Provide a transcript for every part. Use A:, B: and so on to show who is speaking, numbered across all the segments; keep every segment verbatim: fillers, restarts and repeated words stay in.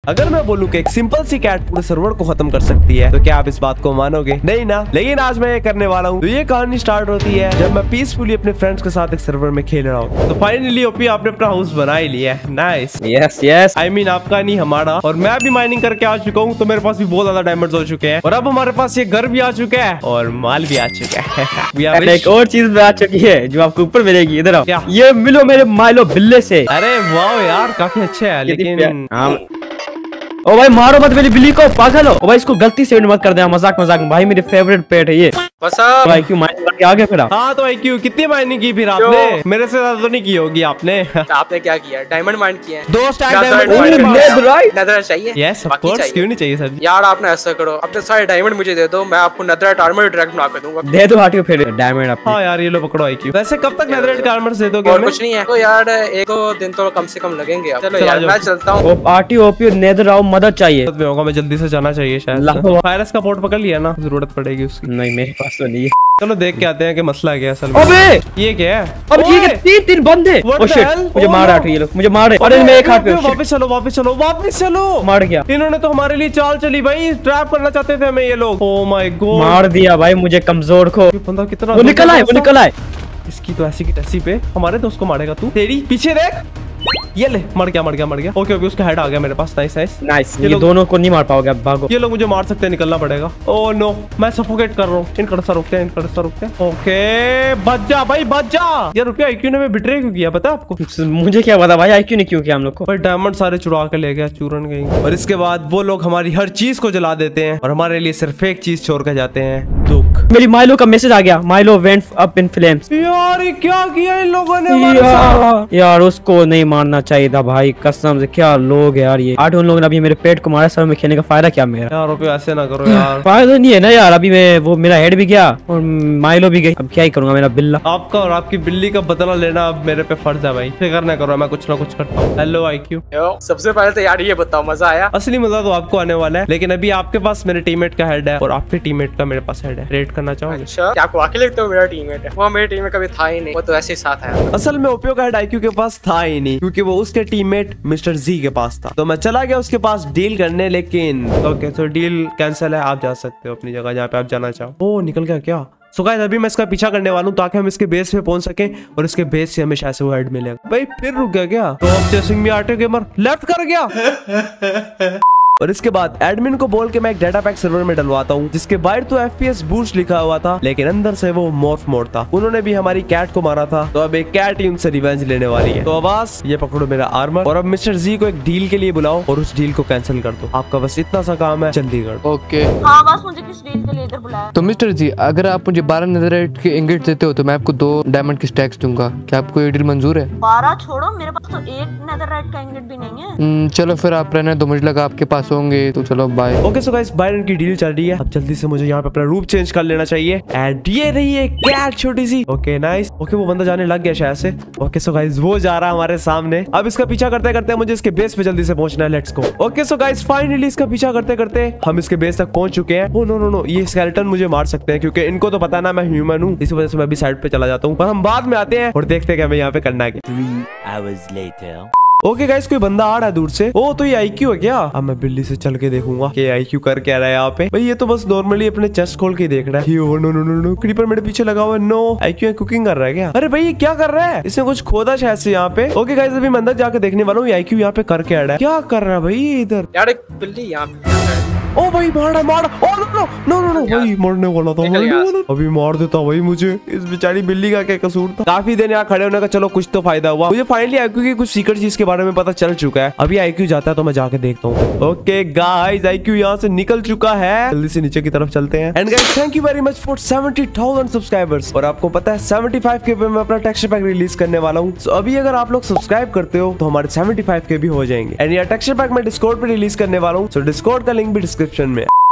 A: अगर मैं बोलूँ कि एक सिंपल सी कैट पूरे सर्वर को खत्म कर सकती है तो क्या आप इस बात को मानोगे? नहीं ना। लेकिन आज मैं ये करने वाला हूँ। तो ये कहानी स्टार्ट होती है जब मैं पीसफुली अपने फ्रेंड्स के साथ एक सर्वर में खेल रहा हूँ। तो फाइनली ओपी आपने अपना हाउस बना ही लिया है। Nice.
B: Yes yes.
A: I mean आपका नहीं हमारा। और मैं भी माइनिंग करके आ चुका हूँ तो मेरे पास भी बहुत ज्यादा डायमंड्स हो चुके हैं और अब हमारे पास ये घर भी आ चुका है और माल भी आ चुका है।
B: एक और चीज भी आ चुकी है जो आपको ऊपर मिलेगी। इधर आओ। ये मिलो मेरे माइलो बिल्ले से।
A: अरे वाह यार काफी अच्छा है लेकिन
B: ओ भाई मारो मत मेरी बिल्ली को, पागल हो। ओ भाई इसको गलती से मत कर देना, मजाक मजाक में। भाई मेरी फेवरेट पेट है ये। भाई क्यों माइनिंग करके आगे फिर?
A: हाँ तो भाई क्यों कितनी माइनिंग की फिर आपने? मेरे से ज्यादा तो नहीं की होगी आपने।
C: आपने क्या किया? डायमंड माइन किए हैं।
A: दो स्टैक डायमंड
C: चाहिए।
A: यस ऑफ कोर्स, क्यों नहीं चाहिए सर?
C: यार आपने ऐसा करो, अपने सारे डायमंड मुझे दे दो, मैं आपको नेदरराइट आर्मर डायरेक्ट बना के दूंगा।
B: दे दो हाटियो फिर डायमंड आप।
A: हाँ यार ये लो पकड़ो आईक्यू। वैसे कब तक नेदरराइट आर्मर दे दोगे?
C: और कुछ नहीं है तो यार एक दो दिन तो कम से कम लगेंगे। चलो यार मैं चलता हूँ।
B: आरटीओ ओपी नेदर आओ, मदद चाहिए
A: होगा। मैं जल्दी से जाना चाहिए शायद। फायरस का पोर्ट पकड़ लिया ना, जरूरत पड़ेगी उसकी।
B: नहीं मेरे पास तो नहीं है।
A: चलो देख के आते हैं कि मसला क्या है असल में।
B: अबे
A: ये क्या है?
B: अब ये तीन तीन बंदे। ओह शिट, मुझे मार आठ ये लोग, मुझे मार। अरे मैं एक हाथ पे।
A: वापस चलो वापस चलो वापस चलो।
B: मार गया।
A: इन्होंने तो हमारे लिए चाल चली भाई, ट्रैप करना चाहते थे हमें ये लोग। ओह माय गॉड,
B: मार दिया भाई मुझे कमजोर को।
A: बंदा कितना
B: वो निकल आए, वो निकल आए।
A: इसकी तो ऐसी की तैसी पे हमारे दोस्त को मारेगा तू। तेरी पीछे देख, ये ले मर गया मर गया मर गया। ओके ओके उसका हेड आ गया मेरे पास। Nice nice
B: nice. ये, ये दोनों को नहीं मार पाओगे, अब भागो।
A: ये लोग मुझे मार सकते हैं, निकलना पड़ेगा। ओह नो मैं सफोकेट कर रहा हूँ। इन कड़सा रुकते हैं, इन कड़सा रुकते हैं। ओके बच जा भाई बच जा। यार रुपया आईक्यू ने बिट्रे क्यों किया पता आपको?
B: मुझे क्या पता भाई आईक्यू ने क्यों किया हम लोग को।
A: भाई डायमंड सारे चुरा के ले गया, चूरन गई। और इसके बाद वो लोग हमारी हर चीज को जला देते हैं और हमारे लिए सिर्फ एक चीज छोड़ कर जाते हैं, दुख।
B: मेरी माइलो का मैसेज आ गया, Mylo went up in flames.
A: यार ये क्या किया इन लोगों ने?
B: यार, यार उसको नहीं मारना चाहिए था भाई, कसम से। क्या लोग यार ये। आठ उन लोगों ने अभी मेरे पेट को मारा, सर में खेलने का फायदा क्या मेरा?
A: यार रुपये ऐसे ना करो यार।
B: फायदा नहीं है ना यार। अभी मैं वो मेरा हेड भी गया और माइलो भी गई। अब क्या ही करूंगा मेरा बिल्ला।
A: आपका और आपकी बिल्ली का बदला लेना अब मेरे पे फर्ज है भाई। फिक्र ना करो, मैं कुछ ना कुछ करता हूँ। Hello IQ.
C: सबसे पहले तो यार ये बताओ मजा आया?
A: असली मजा तो आपको आने वाला है, लेकिन अभी आपके पास मेरे टीममेट का हेड है और आपके टीममेट का मेरे पास हेड है। रेड करना चाहोगे?
C: अच्छा क्या आपको अकेले लगता है मेरा टीममेट है? वो मेरे टीम में कभी था ही नहीं, वो तो ऐसे ही साथ है।
A: असल में ओपीओ का हेड आईक्यू के पास था ही नहीं क्योंकि वो उसके टीममेट मिस्टर जी के पास था। तो मैं चला गया उसके पास डील करने, लेकिन ओके तो डील कैंसिल है। आप जा सकते हो अपनी जगह जहाँ पे आप जाना चाहो। ओ निकल गया क्या? सो गाइस अभी मैं इसका पीछा करने वाला हूँ ताकि हम इसके बेस पे पहुंच सके और इसके बेस से हमें शायद से वो हेड मिलेगा। भाई फिर रुक गया क्या? तो अब चेसिंग में आटे गेमर लेफ्ट कर गया। और इसके बाद एडमिन को बोल के मैं एक डाटा पैक सर्वर में डलवाता हूँ जिसके बाहर तो एफपीएस बूस्ट लिखा हुआ था लेकिन अंदर से वो मॉर्फ मोड था। उन्होंने भी हमारी कैट को मारा था तो अब एक कैट ही उनसे रिवेंज लेने वाली है। तो आवाज ये पकड़ो मेरा आर्मर और अब मिस्टर जी को एक डील के लिए बुलाओ और उस डील को कैंसिल कर दो। आपका बस इतना सा काम है, जल्दी कर दो।
D: ओके
E: हाँ बस मुझे किस डील के लिए इधर बुलाया?
D: तो मिस्टर जी अगर आप मुझे बारह नेदरराइट के इंगेट देते हो तो मैं आपको दो डायमंड की स्टैक्स दूंगा। क्या आपको ये डील मंजूर है?
E: बारह छोड़ो, मेरे पास तो एक नेदरराइट का इंगेट भी नहीं है।
D: चलो फिर आप रहने दो, मुझे लगा आपके पास होंगे तो चलो bye.
A: Okay so guys Byron की डील चल रही है। अब जल्दी से मुझे यहाँ पे अपना रूप चेंज कर लेना चाहिए। एंड ये रही है कैट छोटी सी। Okay nice. ओके वो बंदा जाने लग गया शायद से। ओके सो गाइस वो जा रहा है हमारे सामने। अब इसका पीछा करते करते मुझे इसके बेस पे जल्दी से पहुंचना है। Let's go. Okay so guys finally इसका पीछा करते करते हम इसके बेस तक पहुंच चुके हैं। ओ नो नो नो ये स्केलेटन मुझे मार सकते हैं क्योंकि इनको तो पता ना मैं ह्यूमन हूँ, इस वजह से मैं भी साइड पे चला जाता हूँ। पर हम बाद में आते हैं और देखते हैं कि हमें यहाँ पे करना है। ओके गाइस कोई बंदा आ रहा है दूर से। ओ तो ये आईक्यू है क्या? अब मैं बिल्ली से चल के देखूंगा कि आईक्यू कर क्या रहा है यहाँ पे। भाई ये तो बस नॉर्मली अपने चेस्ट खोल के देख रहा है। Oh no no no no creeper मेरे पीछे लगा हुआ है। नो आईक्यू कुकिंग कर रहा है क्या? अरे भाई ये क्या कर रहा है? इसने कुछ खोदा शायद से यहाँ पे। ओके गाइस अभी मैं अंदर जाके देखने वाला हूँ आईक्यू यहाँ पे कर क्या रहा है। क्या कर रहा है भाई इधर?
C: यार एक बिल्ली यहाँ पे।
A: ओ भाई मारा मारा। Oh no no no no no भाई मरने वाला था भाई। अभी मार देता भाई मुझे। इस बेचारी बिल्ली का क्या कसूर था? काफी देर यहाँ खड़े होने का चलो कुछ तो फायदा हुआ। मुझे फाइनली आईक्यू की कुछ सीक्रेट चीज के बारे में पता चल चुका है। अभी आईक्यू जाता है तो मैं जाके देखता हूँ। ओके गाइस आईक्यू यहाँ से निकल चुका है। जल्दी से नीचे की तरफ चलते हैं। And guys thank you very much for seventy thousand subscribers. और आपको पता है सेवेंटी फाइव के पे मैं अपना टेक्सचर पैक रिलीज करने वाला हूँ। तो अभी अगर आप लोग सब्सक्राइब करते हो तो हमारे सेवेंटी फाइव के भी हो जाएंगे। एंड ये टेक्सचर पैक मैं डिस्कॉर्ड पे रिलीज करने वाला हूँ। सो डिस्कॉर्ड का लिंक भी डिस्क्रिप्शन में।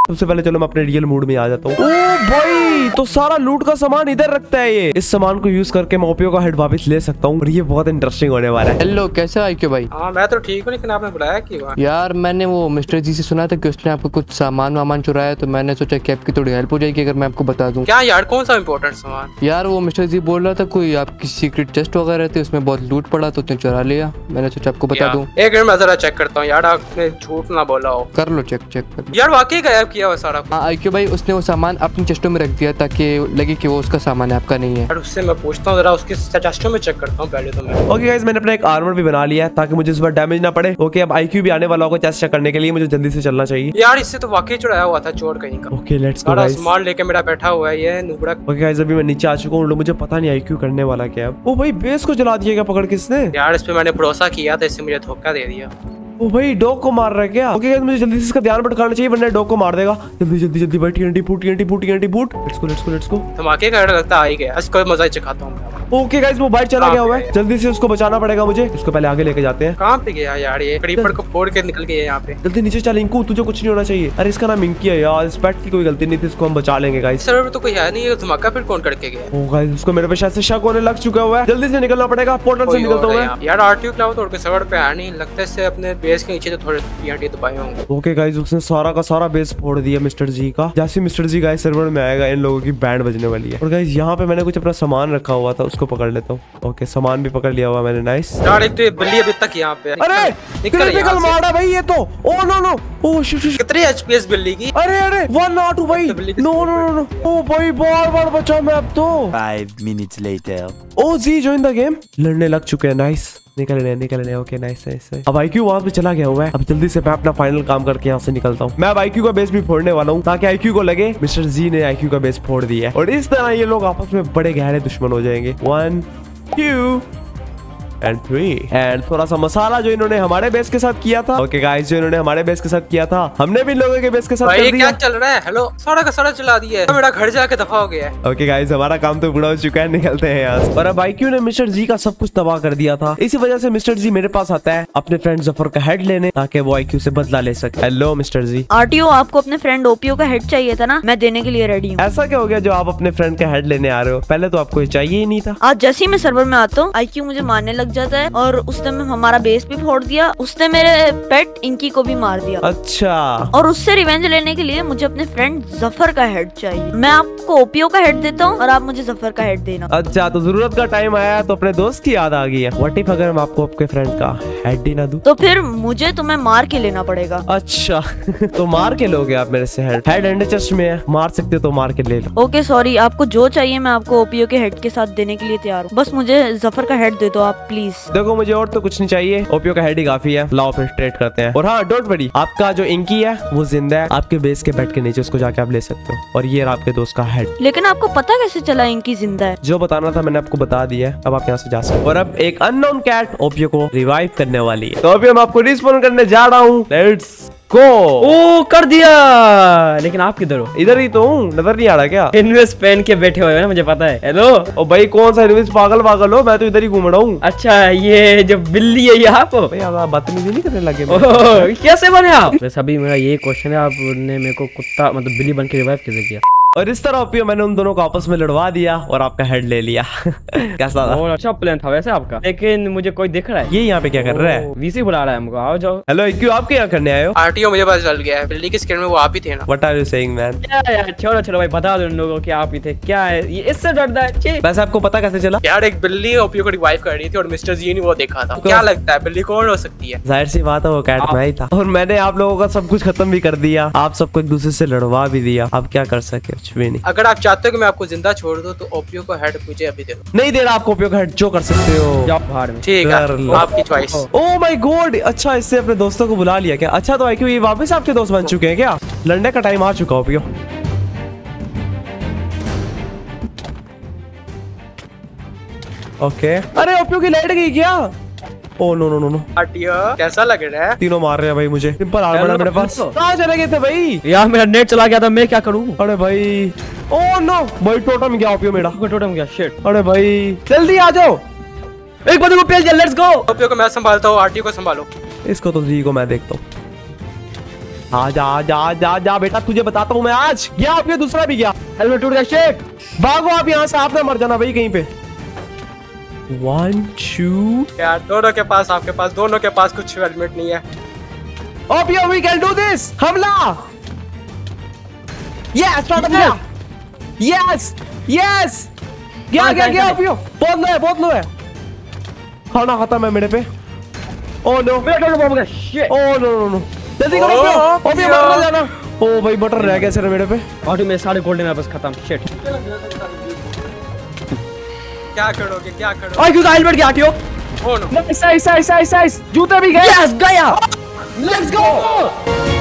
A: सबसे पहले चलो मैं अपने रियल मूड में आ जाता हूँ। ओ भाई, तो सारा लूट का सामान इधर रखता है ये। इस सामान को यूज करके मैं ओपियो का हेड वापस ले सकता हूँ और ये बहुत इंटरेस्टिंग होने वाला है।
D: हेलो, कैसे आई क्यों भाई?
C: हाँ मैं तो ठीक हूँ, लेकिन आपने बुलाया क्यों?
D: यार मैंने वो मिस्टर जी से सुना था कि उसने आपको कुछ सामान वामान चुराया, तो मैंने सोचा कि आपकी थोड़ी हेल्प हो जाएगी अगर मैं आपको बता दूं।
C: क्या यार, कौन सा इम्पोर्टेंट सामान?
D: यार वो मिस्टर जी बोल रहा था कोई आपकी सीक्रेट चेस्ट वगैरह थी, उसमें बहुत लूट पड़ा तो उसने चुरा लिया। मैंने सोचा आपको बता दूं।
C: एक मिनट मैं जरा चेक करता हूँ यार, आपने झूठ ना बोला हो।
D: कर लो चेक, चेक कर लो।
C: यार वाकई गायब किया हुआ सारा।
D: हाँ आई क्यों भाई, उसने वो सामान अपनी चेस्टों में रख दिया ताकि लगे कि वो उसका सामान है, आपका नहीं है।
C: यार उससे मैं पूछता हूँ, जरा उसके चेस्टों में चेक करता हूँ पहले तो मैं।
A: ओके गाइस, मैंने अपना एक आर्मर भी बना लिया है ताकि मुझे इस बार डैमेज ना पड़े। ओके, अब आईक्यू भी आने वाला होगा चेस्ट चेक करने के लिए, मुझे जल्दी से चलना चाहिए।
C: यार इससे तो वाकई चुराया हुआ था चोर कहीं का।
A: ओके लेट्स गो
C: सारा
A: गाइस।
C: सामान लेके मेरा बैठा हुआ है ये नुबड़ा।
A: ओके गाइस, अभी मैं नीचे आ चुका हूँ, मुझे पता नहीं आईक्यू करने वाला क्या है। ओ भाई, बेस को जला दिया क्या पकड़ किसने?
C: यार इस पे मैंने भरोसा किया था, इससे मुझे धोखा दे दिया।
A: ओ भाई, डॉग को मार रहा है क्या? ओके गाइस, मुझे जल्दी से इसका ध्यान भटकाना चाहिए वरना डॉग को मार देगा। जल्दी जल्दी जल्दी भाई, टीएनटी फूट टीएनटी फूट टीएनटी फूट। Let's go let's go let's go.
C: धमाके का डर लगता आ ही गया, इसको मजा ही चखाता हूँ।
A: ओके गाइस, वो बाइक चला गया हुआ है, जल्दी से उसको बचाना पड़ेगा मुझे। इसको पहले आगे लेके जाते हैं।
C: कहाँ पे गया यार ये? क्रीपर को फोड़ के निकल गया यहाँ पे।
A: जल्दी नीचे चल इंकू, तुझे कुछ नहीं होना चाहिए। अरे इसका नाम इंकी है यार, इस पेट की कोई गलती नहीं थी, इसको हम बचा लेंगे गाइस।
C: सर्वर पे तो कोई है नहीं, ये धमाका फिर कौन करके गया?
A: ओ गाइस, उसको मेरे पे शायद से शक होने लग चुका हुआ है। जल्दी से निकलना पड़ेगा, पोर्टल से
C: कोई
A: निकलता हूँ
C: और है
A: मैं।
C: यहाँ। यार आरटीयू क्लाउड तोड़ के सर्वर पे आया नहीं लगता, इससे अपने बेस के नीचे तो थोड़े टीएनटी दबाए होंगे।
A: ओके गाइस, उसने सारा का सारा बेस फोड़ दिया मिस्टर जी का। जैसे मिस्टर जी गाइस सर्वर में आएगा, इन लोगों की बैंड बजने वाली है। और गाइस यहाँ पे मैंने कुछ अपना सामान रखा हुआ था, उसको पकड़ लेता हूँ। ओके, सामान भी पकड़ लिया हुआ मैंने, नाइस।
C: यार एक तो ये बिल्ली अभी तक यहाँ पे है।
A: अरे
C: निकल
A: निकल मारा भाई ये तो। Oh no no, oh shit shit.
C: कितनी एचपीएस बिल्ली की?
A: अरे अरे वन नॉट टू भाई। No no no no. ओ भाई, बार बार बचा मैं अब तो।
F: Five minutes later.
A: ओ जी जॉइन द गेम। लड़ने लग चुके हैं, नाइस। निकल रहे निकल रहे ओके नाइस नाइस। अब आईक्यू वहां पे चला गया हुआ है। अब जल्दी से मैं अपना फाइनल काम करके यहाँ से निकलता हूँ। मैं अब आईक्यू का बेस भी फोड़ने वाला हूँ ताकि आईक्यू को लगे मिस्टर जी ने आईक्यू का बेस फोड़ दिया है और इस तरह ये लोग आपस में बड़े गहरे दुश्मन हो जाएंगे। One two and three and थोड़ा सा मसाला जो इन्होंने हमारे बेस के साथ किया था। ओके गाइस, जो इन्होंने हमारे बेस के साथ किया था हमने भी इन लोगों के बेस के साथ
C: भाई
A: कर
C: ये
A: दिया।
C: क्या चल रहा है? हेलो, सारा का सारा चला दिया है, मेरा घर जाके दफा हो गया है।
A: ओके गाइस, हमारा काम तो पूरा हो चुका है, निकलते हैं यहाँ से। और अब आईक्यू ने मिस्टर जी का सब कुछ तबाह कर दिया था, इसी वजह से मिस्टर जी मेरे पास आता है अपने फ्रेंड जफर का हेड लेने ताकि वो आईक्यू से बदला ले सके। हेलो मिस्टर जी।
E: आरटीओ, आपको अपने फ्रेंड ओपीओ का हेड चाहिए था ना? मैं देने के लिए रेडी हूँ।
A: ऐसा क्या हो गया जो आप अपने फ्रेंड का हेड लेने आ रहे हो? पहले तो आपको ये चाहिए ही नहीं था।
E: आज जैसे ही मैं सर्वर में आता हूँ, आईक्यू मुझे मारने लग जाता है और उसने हमारा बेस भी फोड़ दिया। उसने मेरे पेट इंकी को भी मार दिया।
A: अच्छा।
E: और उससे रिवेंज लेने के लिए मुझे अपने फ्रेंड जफर का हेड चाहिए। मैं आपको ओपीओ का हेड देता हूँ और आप मुझे जफर का हेड देना।
A: अच्छा, तो जरूरत का टाइम आया तो अपने दोस्त की याद आ गई है। व्हाट इफ अगर मैं आपको आपके फ्रेंड का हेड ही ना दूं?
E: तो फिर मुझे तुम्हें मार के लेना पड़ेगा।
A: अच्छा तो मार के लोगे आप मेरे से हेड? हेड एंड चेस्ट में है, मार सकते हो तो मार के ले लो।
E: ओके सॉरी, आपको जो चाहिए मैं आपको ओपीओ के हेड के साथ देने के लिए तैयार हूँ। बस मुझे जफर का हेड दे दो आप प्लीज।
A: देखो मुझे और तो कुछ नहीं चाहिए, ओपियो का हेड ही काफी है। लाओ फिर ट्रेड करते हैं। और हाँ डोंट वरी, आपका जो इंकी है वो जिंदा है, आपके बेस के बेड के नीचे, उसको जाके आप ले सकते हो। और ये रहा आपके दोस्त का हेड।
E: लेकिन आपको पता कैसे चला इंकी जिंदा है?
A: जो बताना था मैंने आपको बता दिया है, अब आप यहाँ से जा सकते हो। और अब एक अननोन कैट ओपियो को रिवाइव करने वाली है, तो अभी मैं आपको रिस्पॉन करने जा रहा हूँ। Let's go.
B: ओ कर दिया, लेकिन आप किधर हो?
A: इधर ही तो हूँ, नजर नहीं आ रहा क्या?
B: इन्वेस्ट पहन के बैठे हुए हो ना, मुझे पता है। हेलो
A: ओ भाई, कौन सा इन्वेस्ट? पागल पागल हो, मैं तो इधर ही घूम रहा हूँ।
B: अच्छा, ये जो बिल्ली है ये आप हो?
A: भाई आप बदतमीजी नहीं करने लगे?
B: ओह, कैसे बने आप? वैसे अभी मेरा ये क्वेश्चन है, आपने मेरे को कुत्ता मतलब बिल्ली बन के रिवाइव कैसे किया?
A: और इस तरह ओपियो मैंने उन दोनों को आपस में लड़वा दिया और आपका हेड ले लिया। कैसा था?
B: और अच्छा प्लान था वैसे आपका, लेकिन मुझे कोई दिख रहा है।
A: ये यहाँ पे क्या कर रहा है?
B: वीसी बुला रहा है हमको, आओ जाओ।
A: हेलो, क्यों आप क्या करने आए हो?
C: आरटीओ मुझे पता चल गया है, बिल्ली की स्किन में वो आप ही थे ना।
A: What are you saying, man?
B: क्या यार, छोड़ो छोड़ो भाई, बता दो उन लोगों की आप ही थे। क्या है ये, इससे डरता है? छी।
A: वैसे आपको पता कैसे चला?
C: यार एक बिल्ली ओपीओ को रिवाइव कर रही थी और मिस्टर जी ने वो देखा था। क्या लगता है बिल्ली कौन हो सकती है?
A: जाहिर सी बात है वो कैट मैं ही था। और मैंने आप लोगों का सब कुछ खत्म भी कर दिया, आप सबको एक दूसरे से लड़वा भी दिया। आप क्या कर सके? कुछ भी नहीं।
C: अगर आप चाहते हो कि मैं आपको जिंदा छोड़ दूं तो ओपीओ को हेड मुझे अभी दे दो।
A: नहीं दे रहा आपको ओपियो का हेड, जो कर सकते हो।
B: जाओ बाहर में।
C: ठीक
A: कर लो।
C: है, आपकी चॉइस।
A: ओह माय गॉड, अच्छा इससे अपने दोस्तों को बुला लिया क्या? अच्छा तो आईक्यू ये वापस आपके दोस्त बन चुके हैं क्या? लड़ने का टाइम आ चुका ओपियो। ओके। अरे ओपियो की लाइट गई क्या? Oh no no no no.
C: RTO कैसा लग रहा है?
A: तीनों मार रहे हैं भाई मुझे। सिंपल आर्मर है मेरे पास। कहाँ चले गए थे भाई?
B: यार मेरा नेट चला गया था, मैं क्या करूँ?
A: अरे भाई, ओ नो भाई, टोटम गया ओपियो मेरा।
B: टोटम गया, शिट।
A: अरे भाई जल्दी आ जाओ,
B: एक बंदे को पेल दिया, लेट्स गो।
C: ओपीओ को मैं संभालता हूँ, आरटीओ को संभालो।
A: इसको तो जी को मैं देखता हूँ। आजा आजा आजा आजा बेटा, तुझे बताता हूँ मैं आज। गया आपके दूसरा भी गया।
B: हेलमेट टूट गया, शिट।
A: भागो आप यहाँ से, आप ना मर जाना भाई कहीं पे। वन टू
C: यार दोनों के पास, आपके पास, दोनों के पास कुछ हेलमेट नहीं है।
A: ओपियो वी कैन डू दिस। हमला। यस स्टार्ट गया। यस यस गया गया गया ओपियो। बहुत लो है, बहुत लो है। खाना खत्म है मेरे पे। ओह नो,
B: मेरा टोटल बम गया, shit.
A: Oh no no no, जल्दी करो ओपियो। ओपियो मत ना जाना। ओ भाई बटर रह गया सिर्फ मेरे पे।
B: ऑटो में सारे गोल्डन एप्पल्स खत्म, शिट।
C: क्या करोगे, क्या करोगे?
B: आई क्यों हेलमेट गया आटियो।
C: Oh no.
B: Nice nice nice nice, जूते भी गए। यस गया। लेट्स गो।